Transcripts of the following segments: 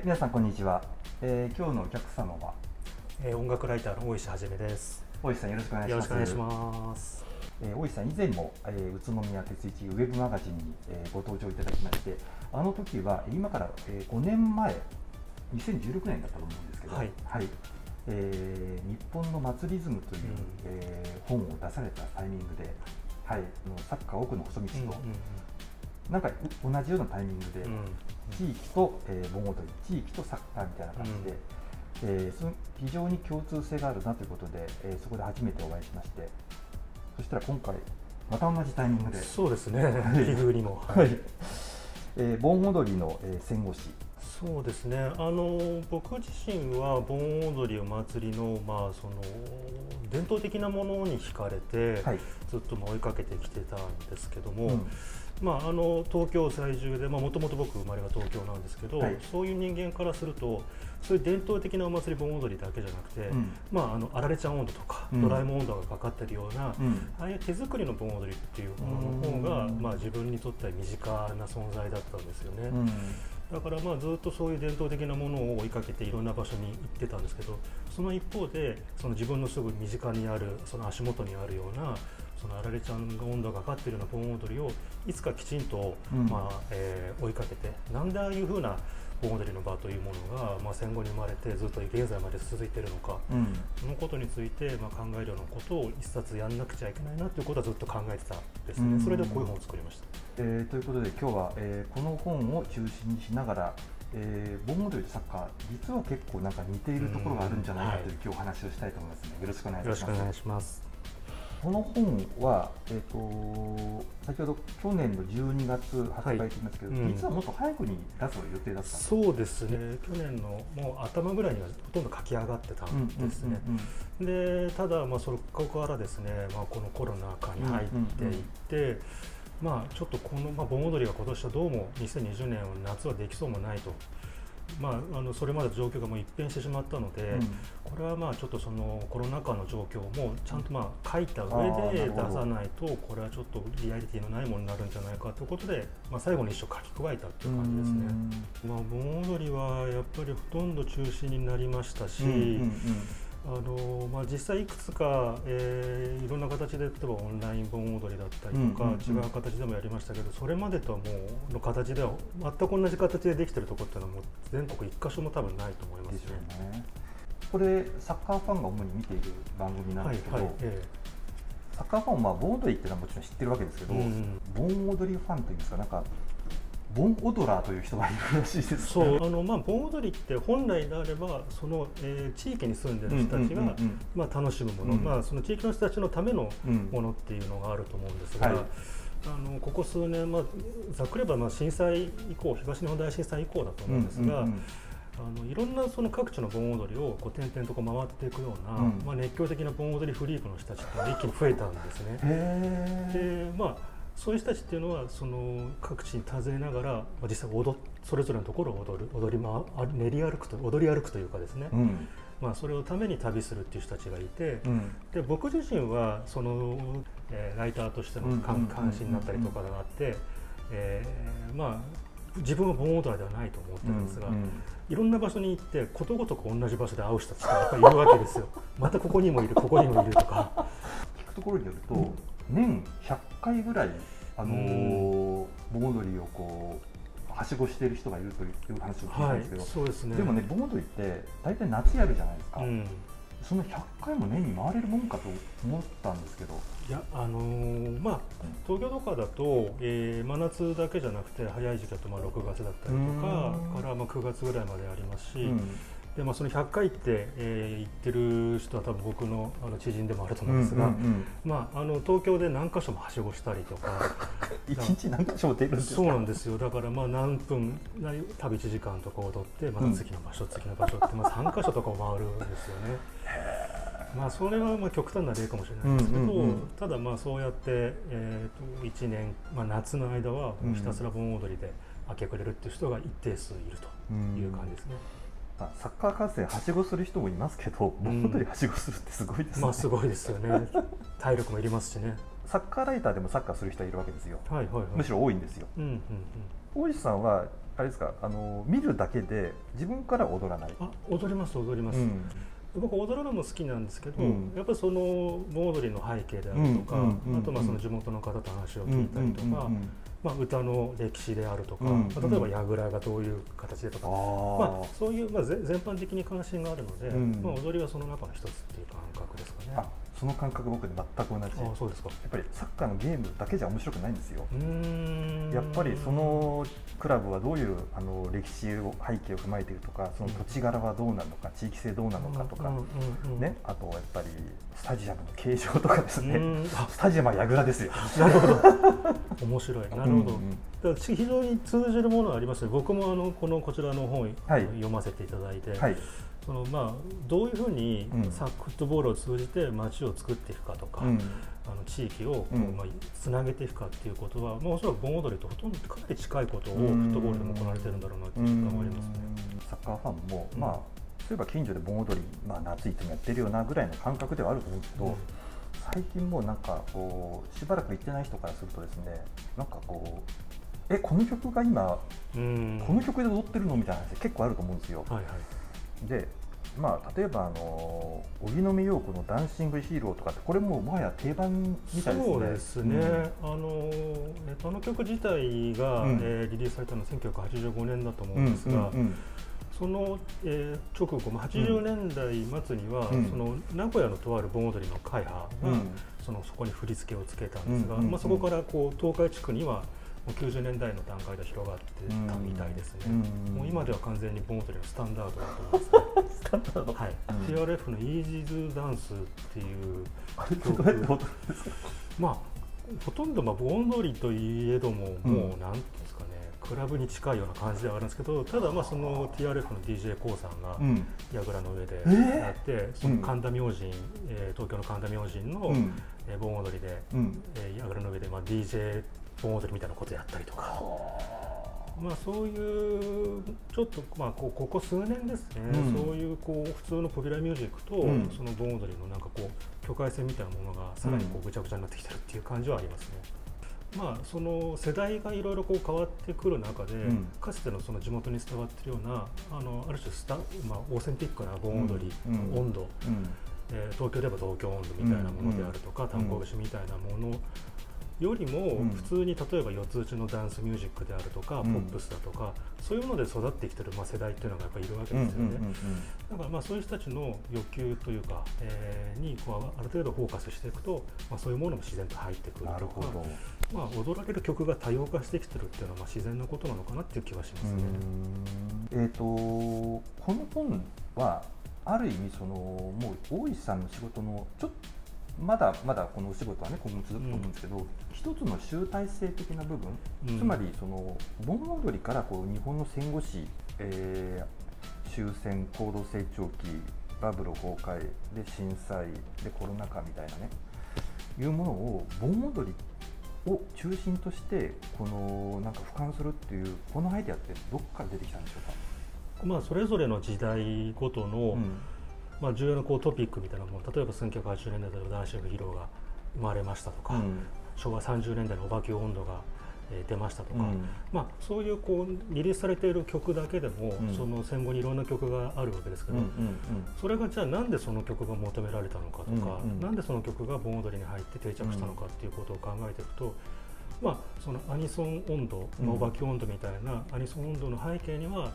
皆さんこんにちは。今日のお客様は、 音楽ライターの大石はじめです。 大石さん、よろしくお願いします。 よろしくお願いします。 大石さん、以前も、宇都宮鉄一ウェブマガジンに、ご登場いただきまして、あの時は今から、5年前、2016年だったと思うんですけど、 はい日本の祭りズムという、本を出されたタイミングで、サッカー奥の細道と、なんか同じようなタイミングで、地域と、盆踊り、地域とサッカーみたいな感じで、非常に共通性があるなということで、そこで初めてお会いしまして、そしたら今回また同じタイミングで、 そうですね、奇遇にも、 盆踊りの、戦後史。 そうですね、僕自身は盆踊りお祭りの、その伝統的なものに惹かれて、ずっと追いかけてきてたんですけども、東京在住で、もともと僕生まれが東京なんですけど、そういう人間からするとそういう伝統的なお祭り盆踊りだけじゃなくて、あられちゃん温度とか、ドラえもん温度がかかってるような、ああいう手作りの盆踊りっていうものの方が、自分にとっては身近な存在だったんですよね。だからずっとそういう伝統的なものを追いかけていろんな場所に行ってたんですけど、その一方でその自分のすぐ身近にある、その足元にあるようなそのあられちゃんが温度がかかっているような盆踊りをいつかきちんと、追いかけて、なんでああいうふうな盆踊りの場というものが、戦後に生まれてずっと現在まで続いているのか、そのことについて、考えるようなことを一冊やんなくちゃいけないなということはずっと考えてたんですね。それでこういう本を作りました。 ということで今日は、この本を中心にしながら、盆踊りとサッカー、実は結構なんか似ているところがあるんじゃないかという、今日お話をしたいと思いますので、よろしくお願いします。 よろしくお願いします。 この本は、先ほど去年の12月発売と言いますけど、実はもっと早くに出す予定だったんですか？ そうですね、去年のもう頭ぐらいにはほとんど書き上がってたんですね。でただ、そこからですね、このコロナ禍に入っていって、ちょっとこの、盆踊りが今年はどうも2020年夏はできそうもないと。それまでの状況がもう一変してしまったので、これはちょっとそのコロナ禍の状況もちゃんと書いた上で出さないと、これはちょっとリアリティのないものになるんじゃないかということで、最後に一生書き加えたという感じですね。盆踊りはやっぱりほとんど中止になりましたし、実際いくつか、いろんな形で例えばオンライン盆踊りだったりとか、違う形でもやりましたけど、それまでとはもうの形では全く同じ形でできているところっていうのはもう全国一箇所も多分ないと思いますね。 これサッカーファンが主に見ている番組なんですけど、サッカーファンは盆踊りっていうのはもちろん知ってるわけですけど、盆踊りファンというんですか、なんか盆踊らーという人がいるらしいです。 そう、盆踊りって本来であればその、地域に住んでる人たちが楽しむもの、その地域の人たちのためのものっていうのがあると思うんですが、ここ数年、ざっくり言えば震災以降、東日本大震災以降だと思うんですが、いろんなその各地の盆踊りを転々と回っていくような、熱狂的な盆踊りフリークの人たちって一気に増えたんですね。でそういう人たちっていうのはその各地に訪ねながら実際それぞれのところを踊り歩くというかですね、それをために旅するっていう人たちがいて、で僕自身はその、ライターとしての関心になったりとかがあって、自分は盆踊りではないと思ってるんですが、いろんな場所に行ってことごとく同じ場所で会う人たちがやっぱりいるわけですよ。またここにもいる、ここにもいるとか。 聞くところによると、年100回ぐらい盆踊りをこうはしごしている人がいるという話を聞いたんですけど、 そうですね。 でもね、盆踊りって大体夏やるじゃないですか。その100回も年に回れるもんかと思ったんですけど。 いや、東京とかだと、真夏だけじゃなくて早い時期だと6月だったりとかから9月ぐらいまでありますし、でその100回って、言ってる人は多分僕の知人でもあると思うんですが、東京で何箇所もはしごしたりとか一日何箇所も出るんですか？ そうなんですよ。だから何分旅1時間とか踊って、また次の場所、次の場所って3箇所とかを回るんですよね。それは極端な例かもしれないですけど、ただそうやって、1年、夏の間はひたすら盆踊りで明け暮れるっていう人が一定数いるという感じですね。 サッカー観戦はしごする人もいますけど、盆踊りはしごするってすごいですね。 すごいですよね。体力もいりますしね。 サッカーライターでもサッカーする人はいるわけですよ。むしろ多いんですよ。大石さんはあれですか、見るだけで自分から踊らない？ 踊ります踊ります、僕踊るのも好きなんですけど、やっぱりその盆踊りの背景であるとか、あとその地元の方と話を聞いたりとか、歌の歴史であるとか、例えば櫓がどういう形でとか、そういう、全般的に関心があるので、踊りはその中の一つっていう感覚ですかね。 その感覚僕で全く同じ。 そうですか。やっぱりサッカーのゲームだけじゃ面白くないんですよ。やっぱりそのクラブはどういう歴史を背景を踏まえているとか、その土地柄はどうなのか、地域性どうなのかとかね、あとやっぱりスタジアムの形状とかですね。スタジアムは櫓ですよ。 なるほど。面白い。なるほど。非常に通じるものがありますね。僕もこちらの本読ませていただいて。どういうふうにフットボールを通じて街を作っていくかとか、地域をつなげていくかっていうことは、おそらく盆踊りとほとんどかなり近いことをフットボールでも行われてるんだろうなという実感がありますね。 サッカーファンも、そういえば近所で盆踊り、夏いつもやってるよなぐらいの感覚ではあると思うんですけど、最近もうなんかこうしばらく行ってない人からするとですね、なんかこうこの曲が今この曲で踊ってるのみたいな話結構あると思うんですよ。で例えば荻野目洋子の「ダンシングヒーロー」とかって、これももはや定番みたいですね。 そうですね、あの曲自体が、リリースされたのは1985年だと思うんですが、その、直後80年代末には、その名古屋のとある盆踊りの会派が、そこに振り付けをつけたんですが、そこから東海地区には90年代の段階で広がってたみたいですね。もう今では完全に盆踊りのスタンダードだと思いますね。スタンダード。はい。TRF のイージーズダンスっていう曲。ほとんど盆踊りといえども、もうなんていうんですかね、クラブに近いような感じではあるんですけど、ただその TRF の DJ コウさんが櫓の上でやって、その神田明神、東京の神田明神の盆踊りで櫓の上でDJ盆踊りみたいなことやったりとか、そういうちょっとここ数年ですね、そういう普通のポピュラーミュージックとその盆踊りのなんか境界線みたいなものがさらにぐちゃぐちゃになってきてるっていう感じはありますね。その世代がいろいろ変わってくる中で、かつてのその地元に伝わっているようなある種オーセンティックな盆踊りの温度、東京で言えば東京温度みたいなものであるとか、炭鉱節みたいなものよりも普通に例えば四つ打ちのダンスミュージックであるとか、ポップスだとか、そういうもので育ってきてる世代っていうのがやっぱりいるわけですよね。だからそういう人たちの欲求というか、にある程度フォーカスしていくと、そういうものも自然と入ってくるとか、踊られる曲が多様化してきてるっていうのは自然なことなのかなっていう気はしますね。 この本はある意味もう大石さんの仕事のちょっとまだこのお仕事はね今後も続くと思うんですけど、一つの集大成的な部分、つまり盆踊りから日本の戦後史、終戦、高度成長期、バブル崩壊で震災でコロナ禍みたいなねいうものを盆踊りを中心としてなんか俯瞰するっていうこのアイデアってどこから出てきたんでしょうか。 それぞれの時代ごとの、重要なトピックみたいなもの、例えば1980年代でダンシングヒーローが生まれましたとか、昭和30年代のオバキュー温度が出ましたとか、そういうリリースされている曲だけでも、その戦後にいろんな曲があるわけですけど、それがじゃあなんでその曲が求められたのかとか、なんでその曲が盆踊りに入って定着したのかっていうことを考えていくと、そのアニソン温度、オバキュー温度みたいなアニソン温度の背景には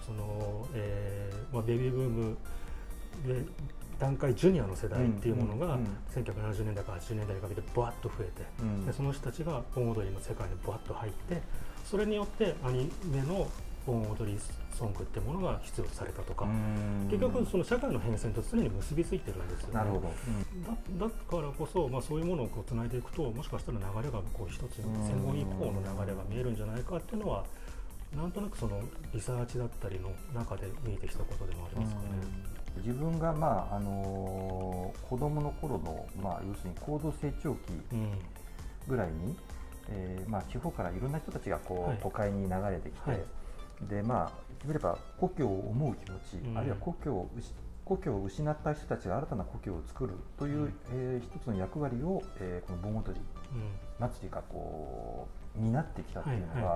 ベビーブームで団塊ジュニアの世代っていうものが1970年代から80年代にかけてバワッと増えて、でその人たちが盆踊りの世界にバワッと入って、それによってアニメの盆踊りソングってものが必要とされたとか、結局その社会の変遷と常に結びついてるんですよね。 なるほど。だからこそ、そういうものをつないでいくと、もしかしたら流れが一つ戦後以降の流れが見えるんじゃないかっていうのは、なんとなくそのリサーチだったりの中で見えてきたことでもありますかね。 自分が子供の頃の要するに高度成長期ぐらいに、地方からいろんな人たちが都会に流れてきて、で言えば故郷を思う気持ち、あるいは故郷を失った人たちが新たな故郷を作るという、一つの役割を、この盆踊り祭りが担ってきたっていうのが、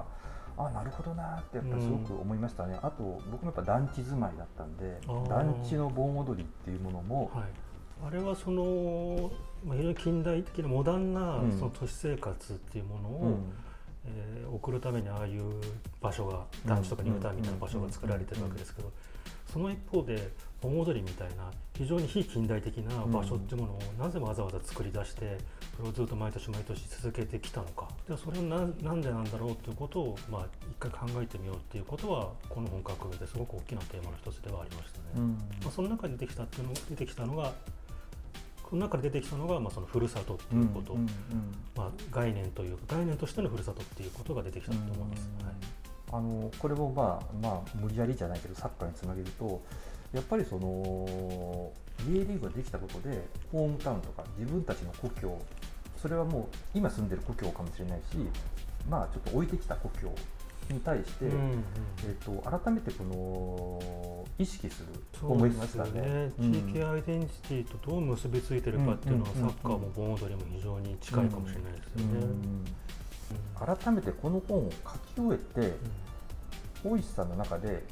なるほどなってやっぱりすごく思いましたね。あと僕もやっぱ団地住まいだったんで、団地の盆踊りっていうものも、 あれはその非常に近代的なモダンなその都市生活っていうものを、送るためにああいう場所が団地とかニュータウンみたいな場所が作られてるわけですけど、その一方で盆踊りみたいな非常に非近代的な場所っていうものをなぜわざわざ作り出してそれをずっと毎年毎年続けてきたのか、でそれはなんでなんだろうということを一回考えてみようっていうことはこの本格ですごく大きなテーマの一つではありましたね。その中で出てきたのがその中で出てきたのが、そのふるさとっていうこと、概念としてのふるさとっていうことが出てきたと思います。 これも無理やりじゃないけどサッカーにつなげると、やっぱりその J リーグができたことでホームタウンとか自分たちの故郷、それはもう今住んでる故郷かもしれないし、ちょっと置いてきた故郷に対して、改めてこの意識する思いますからね。 地域アイデンティティとどう結びついてるかっていうのはサッカーも盆踊りも非常に近いかもしれないですよね。 改めてこの本を書き終えて、大石さんの中で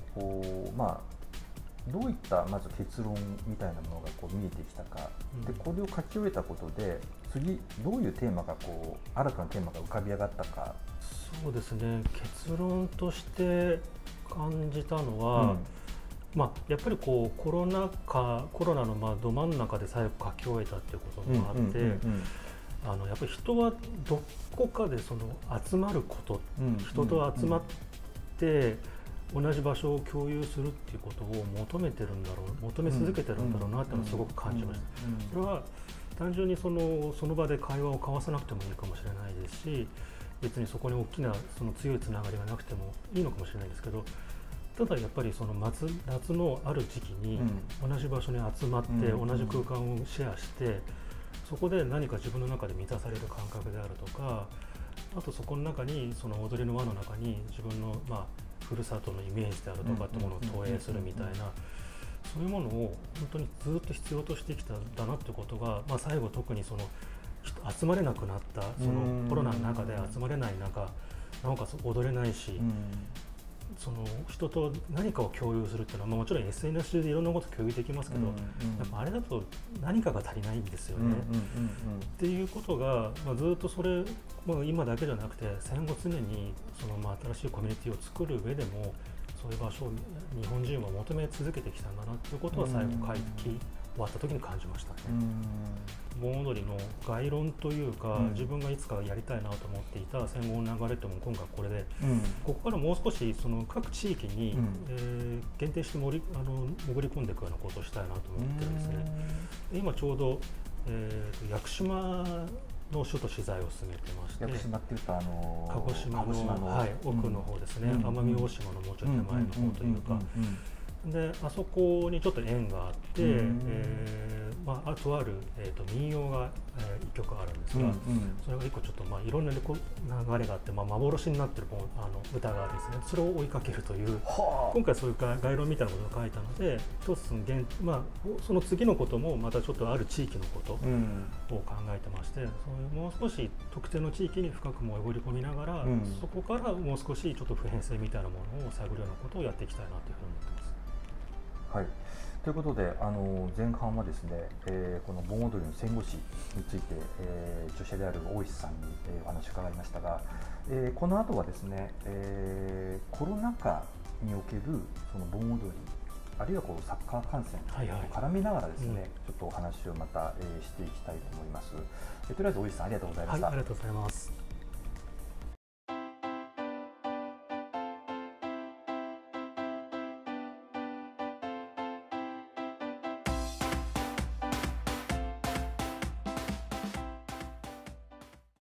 どういったまず結論みたいなものが見えてきたか、でこれを書き終えたことで次どういうテーマが新たなテーマが浮かび上がったか。 そうですね、結論として感じたのは、やっぱりコロナのど真ん中で最後書き終えたっていうこともあって、やっぱり人はどこかでその集まること、人と集まって同じ場所を共有するっていうことを求め続けてるんだろうなっていうのをすごく感じました。それは単純にその場で会話を交わさなくてもいいかもしれないですし、別にそこに大きなその強いつながりがなくてもいいのかもしれないですけど、ただやっぱりその夏のある時期に同じ場所に集まって同じ空間をシェアして、そこで何か自分の中で満たされる感覚であるとか、あとそこの中にその踊りの輪の中に自分のふるさとのイメージであるとかってものを投影するみたいな、そういうものを本当にずっと必要としてきたんだなってことが、最後特にその集まれなくなったそのコロナの中で集まれない中、なおかつ踊れないし、その人と何かを共有するっていうのは、もちろん SNS 上でいろんなこと共有できますけど、やっぱあれだと何かが足りないんですよね。っていうことが、ずっとそれ、今だけじゃなくて戦後常にその新しいコミュニティを作る上でもそういう場所を日本人は求め続けてきたんだなということは最後書き終わった時に感じましたね。盆踊りの概論というか、自分がいつかやりたいなと思っていた戦後の流れっても今回これで、ここからもう少しその各地域に、限定して潜り込んでいくようなことをしたいなと思ってるんですね。今ちょうど、屋久島の首都取材を進めてまして、 屋久島っていうと鹿児島の奥の方ですね、奄美大島のもうちょっと手前の方というか、であそこにちょっと縁があって、とある、民謡が、1曲あるんですが、それが1個ちょっといろんな流れがあって、幻になってる歌がですね、それを追いかけるという、今回そういう概論みたいなことを書いたので、一つその次のこともまたちょっとある地域のことを考えてまして、もう少し特定の地域に深く潜り込みながら、そこからもう少しちょっと普遍性みたいなものを探るようなことをやっていきたいなというふうに思ってます。 はい、ということで前半はですね、この盆踊りの戦後史について、著者である大石さんに、お話を伺いましたが、この後はですね、コロナ禍におけるその盆踊り、あるいはサッカー観戦と絡めながらですね、ちょっとお話をまた、していきたいと思います。とりあえず大石さんありがとうございました。 ありがとうございます。